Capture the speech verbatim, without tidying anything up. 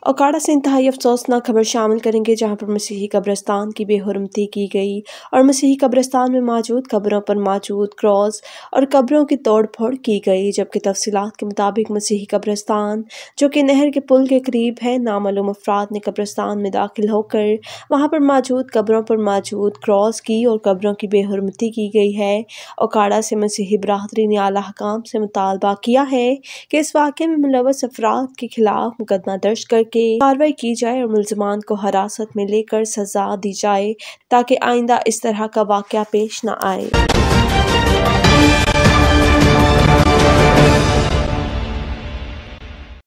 ओकाड़ा से इंतहाई अफसोसनाक खबर शामिल करेंगे, जहां पर मसीही कब्रिस्तान की बेहुरमती की गई और मसीही कब्रिस्तान में मौजूद कब्रों पर मौजूद क्रॉस और कब्रों की तोड़ फोड़ की गई। जबकि तफसीलात के मुताबिक मसीही कब्रिस्तान, जो कि नहर के पुल के करीब है, नामालूम अफराद ने कब्रिस्तान में दाखिल होकर वहां पर मौजूद कब्रों पर मौजूद क्रॉस की और कब्रों की बेहुरमती की गई है। ओकाड़ा से मसीही बरादरी ने आला हकाम से मुतालबा किया है कि इस वाक़े में मुलव्वस अफराद के खिलाफ मुकदमा दर्ज करके कार्रवाई की जाए और मुल्ज़िमान को हिरासत में लेकर सजा दी जाए, ताकि आइंदा इस तरह का वाक़या पेश न आए।